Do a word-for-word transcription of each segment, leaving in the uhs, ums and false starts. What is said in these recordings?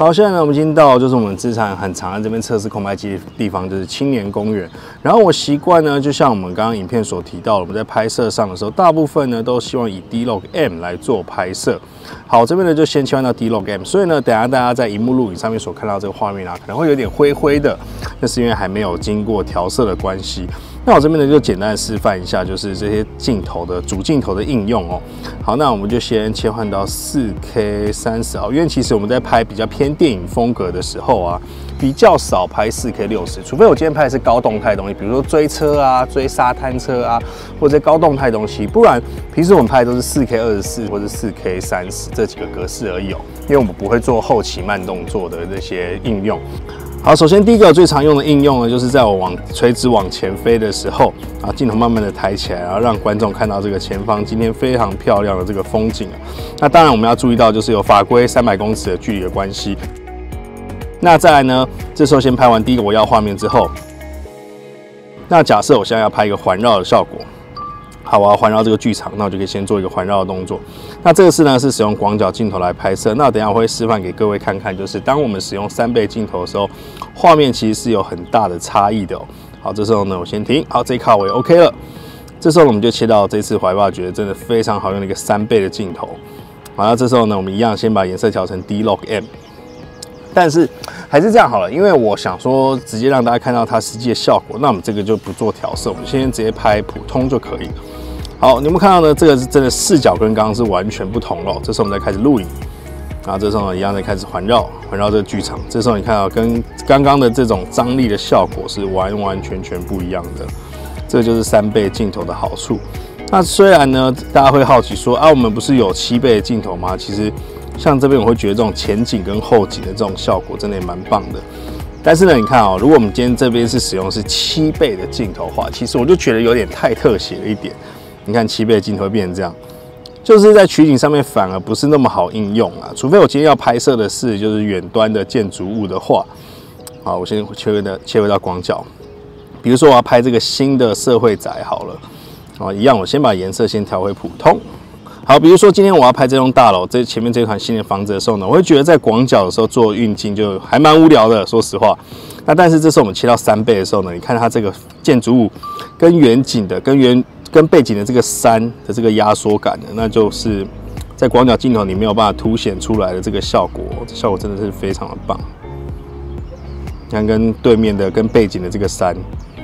好，现在呢，我们已经到就是我们资产很长在这边测试空拍机的地方，就是青年公园。然后我习惯呢，就像我们刚刚影片所提到的，我们在拍摄上的时候，大部分呢都希望以 D-Log M 来做拍摄。好，这边呢就先切换到 D-Log M， 所以呢，等一下大家在萤幕录影上面所看到这个画面啊，可能会有点灰灰的，那是因为还没有经过调色的关系。那我这边呢就简单的示范一下，就是这些镜头的主镜头的应用哦。好，那我们就先切换到 四K 三十啊，因为其实我们在拍比较偏电影风格的时候啊，比较少拍 四K 六十，除非我今天拍的是高动态的东西，比如说追车啊、追沙滩车啊，或者高动态的东西，不然平时我们拍的都是 四K 二十四或者 四K 三十这几个格式而已哦，因为我们不会做后期慢动作的这些应用。好，首先第一个最常用的应用呢，就是在我往垂直往前飞的时候，啊，镜头慢慢的抬起来，然后让观众看到这个前方今天非常漂亮的这个风景。那当然我们要注意到，就是有法规三百公尺的距离的关系。那再来呢，这时候先拍完第一个我要画面之后，那假设我现在要拍一个环绕的效果。好，我要环绕这个剧场，那我就可以先做一个环绕的动作。那这个是呢是使用广角镜头来拍摄。那等一下我会示范给各位看看，就是当我们使用三倍镜头的时候，画面其实是有很大的差异的哦。好，这时候呢我先停，好，这一卡我也 OK 了。这时候我们就切到这次怀抱觉得真的非常好用的一个三倍的镜头。好，那这时候呢我们一样先把颜色调成 D-Log M。但是还是这样好了，因为我想说直接让大家看到它实际的效果，那我们这个就不做调色，我们先直接拍普通就可以。好，你有没有看到呢？这个是真的视角跟刚刚是完全不同了。这时候我们再开始录影，然后这时候呢一样再开始环绕，环绕这个剧场。这时候你看到跟刚刚的这种张力的效果是完完全全不一样的。这就是三倍镜头的好处。那虽然呢，大家会好奇说啊，我们不是有七倍的镜头吗？其实像这边我会觉得这种前景跟后景的这种效果真的也蛮棒的。但是呢，你看哦，如果我们今天这边是使用是七倍的镜头的话，其实我就觉得有点太特写了一点。你看七倍的镜头会变成这样，就是在取景上面反而不是那么好应用啊。除非我今天要拍摄的是就是远端的建筑物的话，好，我先切回到切回到广角。比如说我要拍这个新的社会宅好了，啊，一样，我先把颜色先调回普通。好，比如说今天我要拍这栋大楼，这前面这团新的房子的时候呢，我会觉得在广角的时候做运镜就还蛮无聊的，说实话。那但是这时候我们切到三倍的时候呢，你看它这个建筑物跟远景的、跟远跟背景的这个山的这个压缩感呢，那就是在广角镜头你没有办法凸显出来的这个效果，这效果真的是非常的棒。你看跟对面的、跟背景的这个山。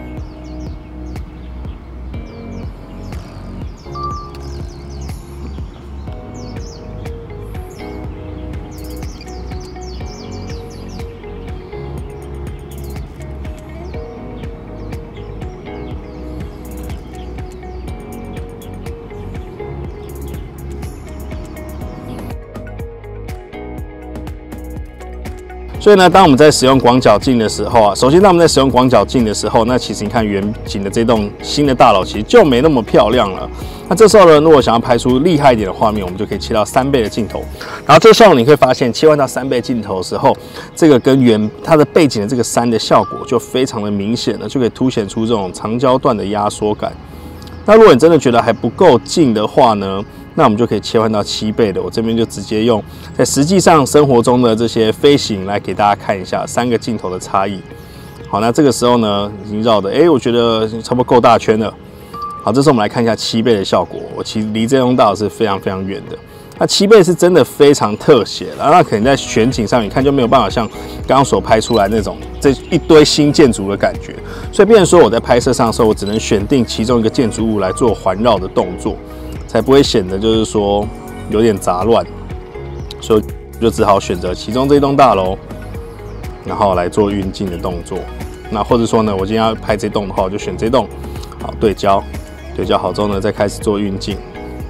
所以呢，当我们在使用广角镜的时候啊，首先当我们在使用广角镜的时候，那其实你看远景的这栋新的大楼其实就没那么漂亮了。那这时候呢，如果想要拍出厉害一点的画面，我们就可以切到三倍的镜头。然后这时候你会发现，切换到三倍镜头的时候，这个跟原它的背景的这个山的效果就非常的明显了，就可以凸显出这种长焦段的压缩感。那如果你真的觉得还不够近的话呢？那我们就可以切换到七倍的，我这边就直接用在实际上生活中的这些飞行来给大家看一下三个镜头的差异。好，那这个时候呢，已经绕的，哎，我觉得差不多够大圈了。好，这时候我们来看一下七倍的效果，我其实离这栋大楼是非常非常远的。那七倍是真的非常特写了，那可能在全景上你看就没有办法像刚刚所拍出来那种这一堆新建筑的感觉。所以变成说我在拍摄上的时候，我只能选定其中一个建筑物来做环绕的动作。才不会显得就是说有点杂乱，所以就只好选择其中这一栋大楼，然后来做运镜的动作。那或者说呢，我今天要拍这栋的话，我就选这栋，好对焦，对焦好之后呢，再开始做运镜。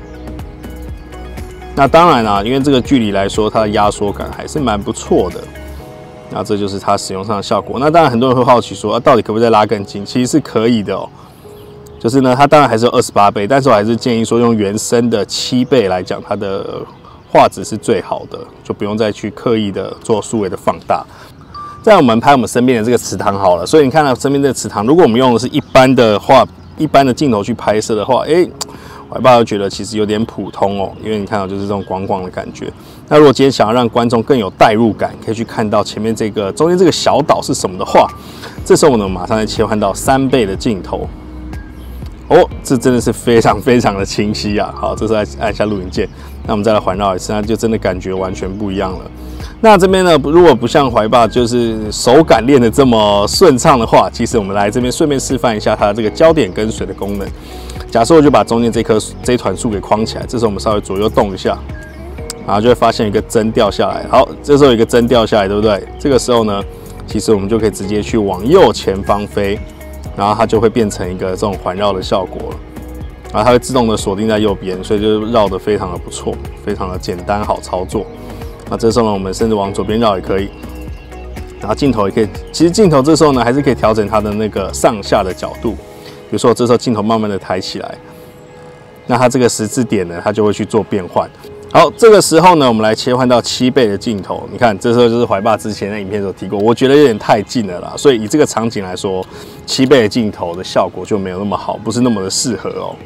那当然啦，因为这个距离来说，它的压缩感还是蛮不错的。那这就是它使用上的效果。那当然很多人会好奇说，啊，到底可不可以再拉更近？其实是可以的哦。就是呢，它当然还是有二十八倍，但是我还是建议说用原生的七倍来讲，它的画质是最好的，就不用再去刻意的做数位的放大。再我们拍我们身边的这个池塘好了，所以你看到身边这个池塘，如果我们用的是一般的画、一般的镜头去拍摄的话，哎， 怀爸就觉得其实有点普通哦，因为你看到就是这种广广的感觉。那如果今天想要让观众更有代入感，可以去看到前面这个中间这个小岛是什么的话，这时候我们马上再切换到三倍的镜头。哦，这真的是非常非常的清晰啊！好，这时候按一下录影键，那我们再来环绕一次，那就真的感觉完全不一样了。那这边呢，如果不像怀爸就是手感练得这么顺畅的话，其实我们来这边顺便示范一下它这个焦点跟随的功能。假设我就把中间这棵这一团树给框起来，这时候我们稍微左右动一下，然后就会发现一个针掉下来。好，这时候有一个针掉下来，对不对？这个时候呢，其实我们就可以直接去往右前方飞。然后它就会变成一个这种环绕的效果了，然后它会自动的锁定在右边，所以就绕得非常的不错，非常的简单好操作。那这时候呢，我们甚至往左边绕也可以，然后镜头也可以，其实镜头这时候呢还是可以调整它的那个上下的角度，比如说我这时候镜头慢慢的抬起来，那它这个十字点呢，它就会去做变换。好，这个时候呢，我们来切换到七倍的镜头。你看，这时候就是怀爸之前在影片所提过，我觉得有点太近了啦，所以以这个场景来说，七倍的镜头的效果就没有那么好，不是那么的适合哦。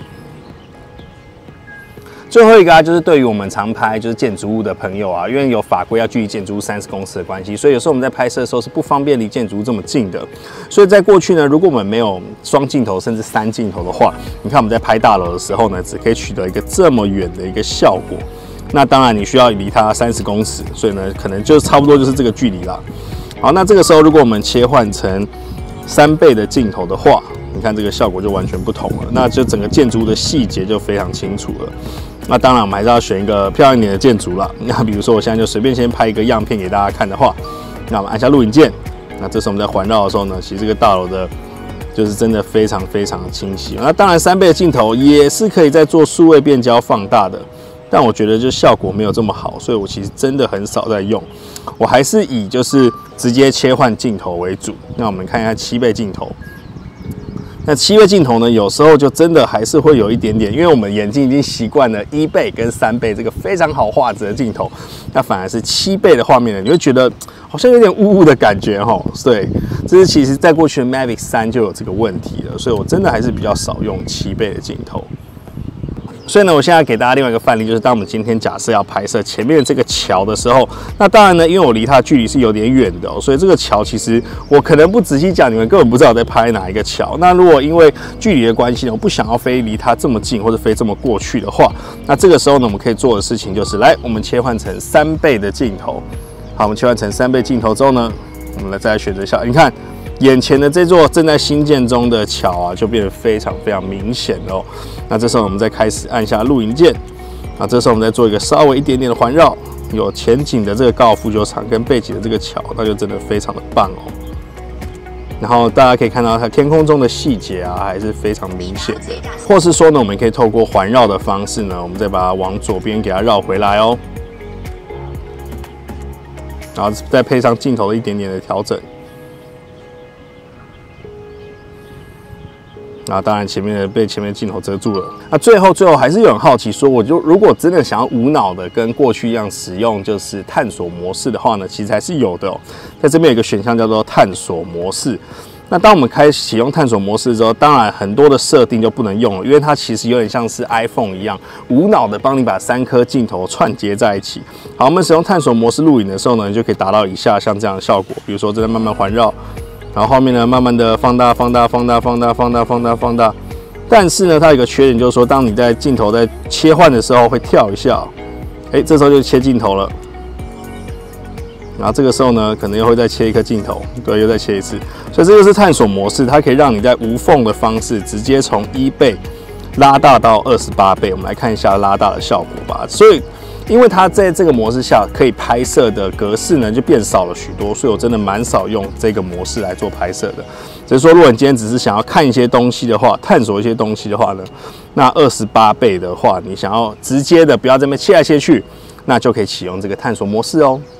最后一个啊，就是对于我们常拍就是建筑物的朋友啊，因为有法规要距离建筑物三十公尺的关系，所以有时候我们在拍摄的时候是不方便离建筑物这么近的。所以在过去呢，如果我们没有双镜头甚至三镜头的话，你看我们在拍大楼的时候呢，只可以取得一个这么远的一个效果。那当然你需要离它三十公尺，所以呢，可能就差不多就是这个距离啦。好，那这个时候如果我们切换成三倍的镜头的话，你看这个效果就完全不同了，那就整个建筑物的细节就非常清楚了。那当然，我们还是要选一个漂亮一点的建筑啦。那比如说，我现在就随便先拍一个样片给大家看的话，那我们按下录影键。那这时候我们在环绕的时候呢，其实这个大楼的，就是真的非常非常的清晰。那当然，三倍的镜头也是可以在做数位变焦放大的，但我觉得就效果没有这么好，所以我其实真的很少在用。我还是以就是直接切换镜头为主。那我们看一下七倍镜头。那七倍镜头呢，有时候就真的还是会有一点点，因为我们眼睛已经习惯了一倍跟三倍这个非常好画质的镜头，那反而是七倍的画面呢，你会觉得好像有点雾雾的感觉哈。对，这是其实在过去的 Mavic 三就有这个问题了，所以我真的还是比较少用七倍的镜头。所以呢，我现在给大家另外一个范例，就是当我们今天假设要拍摄前面这个桥的时候，那当然呢，因为我离它距离是有点远的、哦，所以这个桥其实我可能不仔细讲，你们根本不知道我在拍哪一个桥。那如果因为距离的关系呢，我不想要飞离它这么近或者飞这么过去的话，那这个时候呢，我们可以做的事情就是，来，我们切换成三倍的镜头。好，我们切换成三倍镜头之后呢，我们来再来选择一下，你看。眼前的这座正在兴建中的桥啊，就变得非常非常明显哦。那这时候我们再开始按下录影键，啊，这时候我们再做一个稍微一点点的环绕，有前景的这个高尔夫球场跟背景的这个桥，那就真的非常的棒哦。然后大家可以看到它天空中的细节啊，还是非常明显的。或是说呢，我们可以透过环绕的方式呢，我们再把它往左边给它绕回来哦，然后再配上镜头的一点点的调整。那当然，前面的被前面镜头遮住了。那最后，最后还是有人好奇说，我就如果真的想要无脑的跟过去一样使用就是探索模式的话呢，其实还是有的哦。在这边有一个选项叫做探索模式。那当我们开启用探索模式之后，当然很多的设定就不能用了，因为它其实有点像是 iPhone 一样，无脑的帮你把三颗镜头串接在一起。好，我们使用探索模式录影的时候呢，你就可以达到以下像这样的效果，比如说正在慢慢环绕。然后后面呢，慢慢的放大、放大、放大、放大、放大、放大、放大。但是呢，它有一个缺点，就是说，当你在镜头在切换的时候会跳一下，哎，这时候就切镜头了。然后这个时候呢，可能又会再切一颗镜头，对，又再切一次。所以这就是探索模式，它可以让你在无缝的方式，直接从一倍拉大到二十八倍。我们来看一下拉大的效果吧。所以。因为它在这个模式下可以拍摄的格式呢就变少了许多，所以我真的蛮少用这个模式来做拍摄的。只是说，如果你今天只是想要看一些东西的话，探索一些东西的话呢，那二十八倍的话，你想要直接的不要这么切来切去，那就可以启用这个探索模式哦。